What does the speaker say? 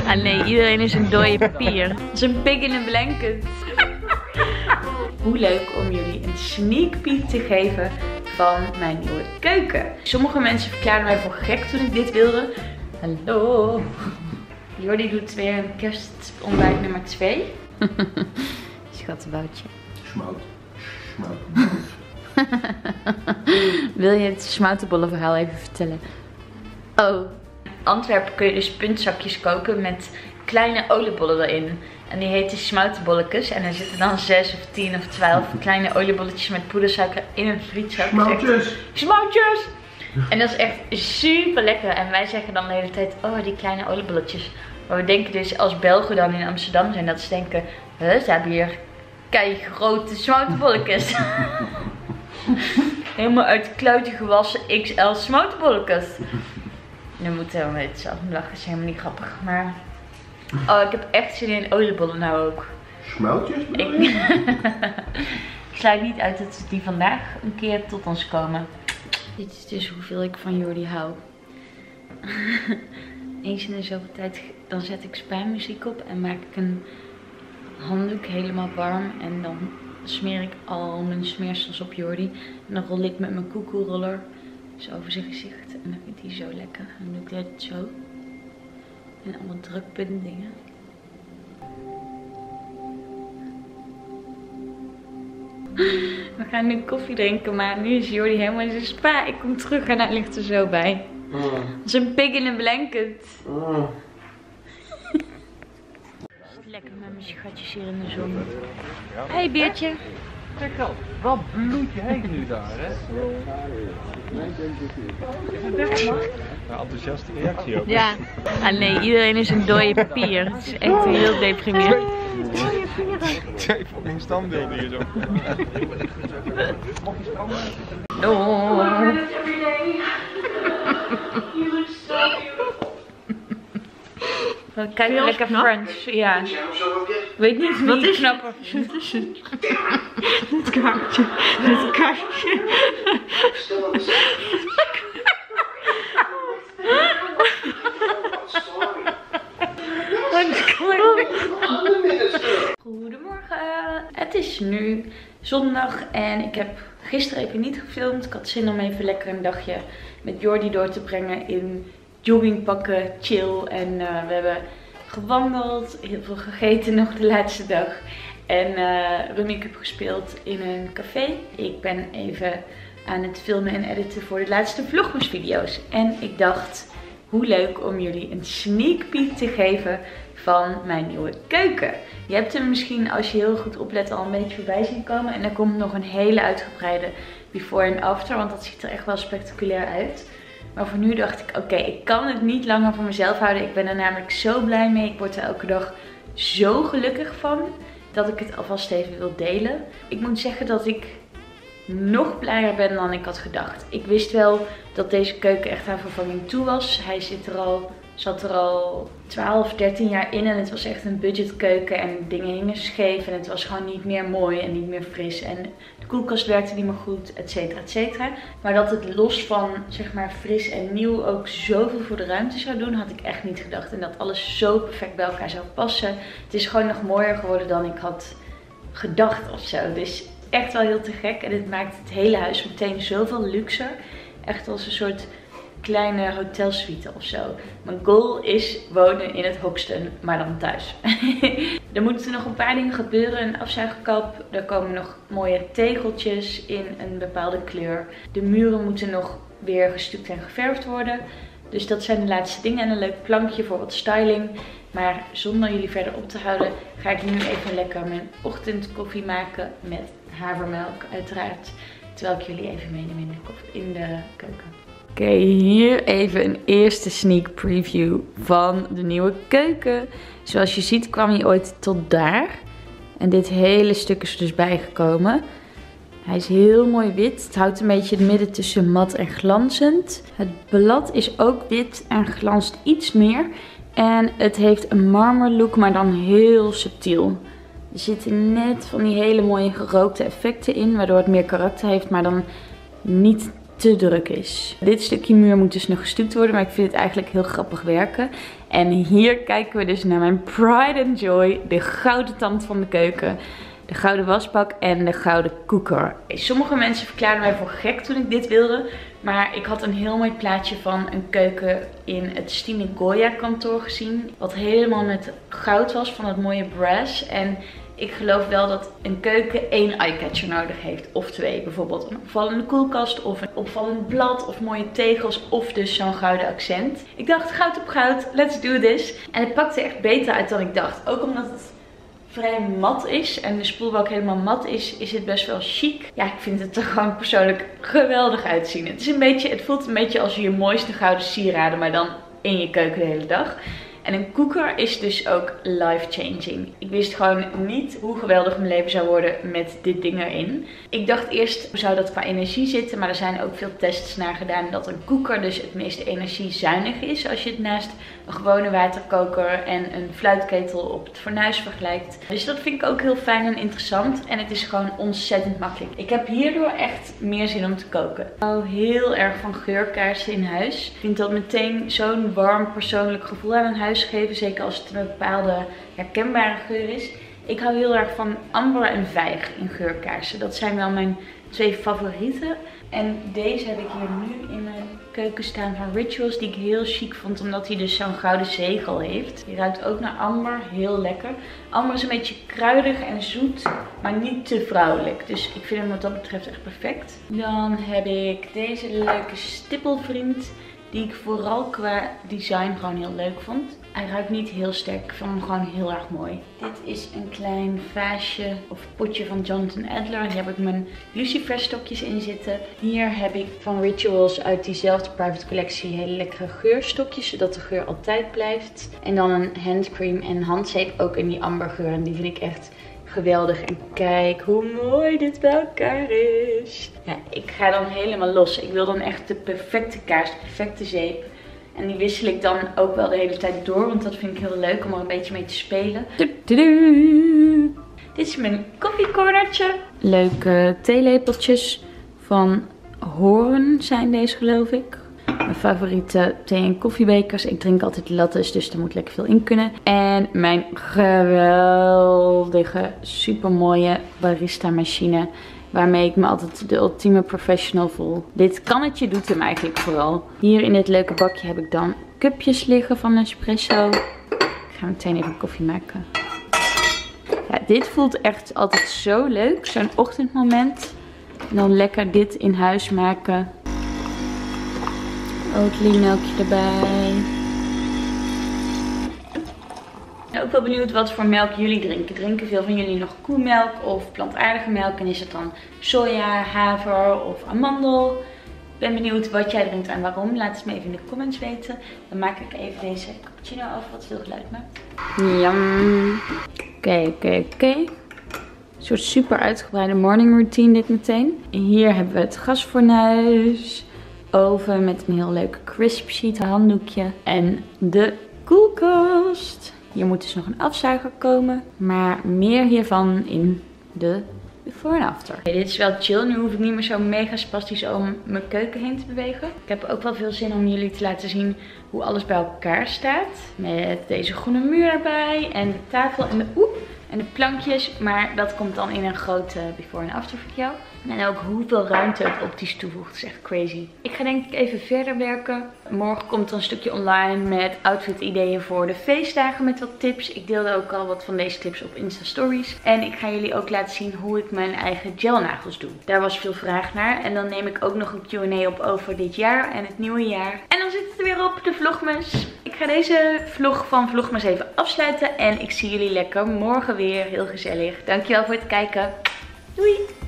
Ah nee, iedereen is een dode papier. Het is een pig in een blanket. Hoe leuk om jullie een sneak peek te geven van mijn nieuwe keuken. Sommige mensen verklaarden mij voor gek toen ik dit wilde. Hallo. Jordi doet weer een kerstontbijt nummer 2. Schattenboutje. Smout. Wil je het smoutenbollenverhaal even vertellen? Oh, in Antwerpen kun je dus puntzakjes koken met kleine oliebollen erin. En die heten smoutenbolletjes. En er zitten dan 6 of 10 of 12 kleine oliebolletjes met poedersuiker in een frietzak. Smoutjes! Smoutjes! En dat is echt super lekker. En wij zeggen dan de hele tijd, oh die kleine oliebolletjes. Maar we denken dus als Belgen dan in Amsterdam zijn, dat ze denken, ze hebben hier keigrote smoutenbolletjes. Helemaal uit kluiten gewassen XL smoutenbolletjes. Nu moeten we helemaal zelf lachen, is helemaal niet grappig. Maar oh, ik heb echt zin in oliebollen nou ook. Smoutjes? Ik sluit niet uit dat die vandaag een keer tot ons komen. Dit is dus hoeveel ik van Jordi hou. Eens in de zoveel tijd dan zet ik spa-muziek op en maak ik een handdoek helemaal warm. En dan smeer ik al mijn smeersels op Jordi. En dan rol ik met mijn koekoeroller zo over zijn gezicht. En dan vindt hij zo lekker. Dan doe ik dit zo. En allemaal drukpuntdingen. We gaan nu koffie drinken, maar nu is Jordi helemaal in zijn spa. Ik kom terug en hij ligt er zo bij. Als een pig in een blanket. Lekker met mijn schatjes hier in de zon. Hey beertje. Kijk al, wat bloed jij nu daar, hè? Een enthousiaste reactie ook. Ja. Ah nee, iedereen is een dode papier. Het is echt heel deprimerend. Twee fucking standbeelden hier zo. Oh. Kijk, lekker French, ja. Ik weet niet wie knapper. Het kaartje. Het kaartje. Goedemorgen. Het is nu zondag en ik heb gisteren even niet gefilmd. Ik had zin om even lekker een dagje met Jordi door te brengen in joggingpakken, chill. En we hebben gewandeld, heel veel gegeten nog de laatste dag. En Rummy Cup gespeeld in een café. Ik ben even aan het filmen en editen voor de laatste vlogmas video's. En ik dacht, hoe leuk om jullie een sneak peek te geven van mijn nieuwe keuken. Je hebt hem misschien, als je heel goed oplet, al een beetje voorbij zien komen. En er komt nog een hele uitgebreide before en after, want dat ziet er echt wel spectaculair uit. Maar voor nu dacht ik, oké, ik kan het niet langer voor mezelf houden. Ik ben er namelijk zo blij mee. Ik word er elke dag zo gelukkig van dat ik het alvast even wil delen. Ik moet zeggen dat ik nog blijer ben dan ik had gedacht. Ik wist wel dat deze keuken echt aan vervanging toe was. Hij zat er al 12, 13 jaar in en het was echt een budgetkeuken en dingen hingen scheef en het was gewoon niet meer mooi en niet meer fris en de koelkast werkte niet meer goed, et cetera, et cetera. Maar dat het los van, zeg maar, fris en nieuw ook zoveel voor de ruimte zou doen, had ik echt niet gedacht. En dat alles zo perfect bij elkaar zou passen. Het is gewoon nog mooier geworden dan ik had gedacht of zo. Dus echt wel heel te gek en het maakt het hele huis meteen zoveel luxer. Echt als een soort kleine hotelsuite of zo. Mijn goal is wonen in het Hoxton, maar dan thuis. Er moeten nog een paar dingen gebeuren. Een afzuigkap. Er komen nog mooie tegeltjes in een bepaalde kleur. De muren moeten nog weer gestuukt en geverfd worden. Dus dat zijn de laatste dingen. En een leuk plankje voor wat styling. Maar zonder jullie verder op te houden, ga ik nu even lekker mijn ochtendkoffie maken. Met havermelk uiteraard. Terwijl ik jullie even meeneem in de keuken. Oké, hier even een eerste sneak preview van de nieuwe keuken. Zoals je ziet kwam hij ooit tot daar. En dit hele stuk is er dus bijgekomen. Hij is heel mooi wit. Het houdt een beetje het midden tussen mat en glanzend. Het blad is ook wit en glanst iets meer. En het heeft een marmer look, maar dan heel subtiel. Er zitten net van die hele mooie gerookte effecten in, waardoor het meer karakter heeft, maar dan niet te druk is. Dit stukje muur moet dus nog gestoept worden, maar ik vind het eigenlijk heel grappig werken. En hier kijken we dus naar mijn pride and joy, de gouden tand van de keuken. De gouden wasbak en de gouden koeker. Sommige mensen verklaarden mij voor gek toen ik dit wilde. Maar ik had een heel mooi plaatje van een keuken in het Stine Goya kantoor gezien. Wat helemaal met goud was van het mooie brass. En ik geloof wel dat een keuken 1 eyecatcher nodig heeft. Of 2. Bijvoorbeeld een opvallende koelkast of een opvallend blad of mooie tegels. Of dus zo'n gouden accent. Ik dacht goud op goud, let's do this. En het pakte echt beter uit dan ik dacht. Ook omdat het vrij mat is en de spoelbak helemaal mat is het best wel chic. Ja, ik vind het er gewoon persoonlijk geweldig uitzien. Het voelt een beetje als je mooiste gouden sieraden, maar dan in je keuken de hele dag. En een koeker is dus ook life-changing. Ik wist gewoon niet hoe geweldig mijn leven zou worden met dit ding erin. Ik dacht eerst, hoe zou dat qua energie zitten? Maar er zijn ook veel tests naar gedaan dat een koeker dus het meest energiezuinig is. Als je het naast een gewone waterkoker en een fluitketel op het fornuis vergelijkt. Dus dat vind ik ook heel fijn en interessant. En het is gewoon ontzettend makkelijk. Ik heb hierdoor echt meer zin om te koken. Ik hou heel erg van geurkaarsen in huis. Ik vind dat meteen zo'n warm persoonlijk gevoel aan een huis geven. Zeker als het een bepaalde herkenbare geur is. Ik hou heel erg van amber en vijg in geurkaarsen. Dat zijn wel mijn 2 favorieten. En deze heb ik hier nu in mijn keuken staan van Rituals. Die ik heel chic vond omdat hij dus zo'n gouden zegel heeft. Die ruikt ook naar amber. Heel lekker. Amber is een beetje kruidig en zoet. Maar niet te vrouwelijk. Dus ik vind hem wat dat betreft echt perfect. Dan heb ik deze leuke stippelvriend. Die ik vooral qua design gewoon heel leuk vond. Hij ruikt niet heel sterk. Ik vond hem gewoon heel erg mooi. Dit is een klein vaasje of potje van Jonathan Adler. Hier heb ik mijn lucifer stokjes in zitten. Hier heb ik van Rituals uit diezelfde private collectie hele lekkere geurstokjes. Zodat de geur altijd blijft. En dan een handcream en handzeep ook in die ambergeur. En die vind ik echt geweldig. En kijk hoe mooi dit bij elkaar is. Ja, ik ga dan helemaal los. Ik wil dan echt de perfecte kaars, de perfecte zeep. En die wissel ik dan ook wel de hele tijd door. Want dat vind ik heel leuk om er een beetje mee te spelen. Dit is mijn koffiecornertje. Leuke theelepeltjes van Hoorn zijn deze, geloof ik. Mijn favoriete thee- en koffiebekers. Ik drink altijd lattes, dus er moet lekker veel in kunnen. En mijn geweldige, super mooie barista machine. Waarmee ik me altijd de ultieme professional voel. Dit kannetje doet hem eigenlijk vooral. Hier in dit leuke bakje heb ik dan cupjes liggen van Nespresso. Ik ga meteen even koffie maken. Ja, dit voelt echt altijd zo leuk. Zo'n ochtendmoment. En dan lekker dit in huis maken. Oatly melkje erbij. Ik ben ook wel benieuwd wat voor melk jullie drinken. Drinken veel van jullie nog koemelk of plantaardige melk? En is het dan soja, haver of amandel? Ik ben benieuwd wat jij drinkt en waarom. Laat het me even in de comments weten. Dan maak ik even deze cappuccino af wat veel geluid maakt. Yum. Oké. Een soort super uitgebreide morning routine dit meteen. En hier hebben we het gasfornuis. Oven met een heel leuk crisp sheet handdoekje. En de koelkast. Hier moet dus nog een afzuiger komen. Maar meer hiervan in de before en after. Okay, dit is wel chill. Nu hoef ik niet meer zo mega spastisch om mijn keuken heen te bewegen. Ik heb ook wel veel zin om jullie te laten zien hoe alles bij elkaar staat. Met deze groene muur erbij. En de tafel en de plankjes. Maar dat komt dan in een grote before en after video. En ook hoeveel ruimte het optisch toevoegt. Dat is echt crazy. Ik ga denk ik even verder werken. Morgen komt er een stukje online met outfit ideeën voor de feestdagen met wat tips. Ik deelde ook al wat van deze tips op Insta Stories. En ik ga jullie ook laten zien hoe ik mijn eigen gelnagels doe. Daar was veel vraag naar. En dan neem ik ook nog een Q&A op over dit jaar en het nieuwe jaar. En dan zit het er weer op, de vlogmas. Ik ga deze vlog van Vlogmas even afsluiten. En ik zie jullie lekker morgen weer. Heel gezellig. Dankjewel voor het kijken. Doei!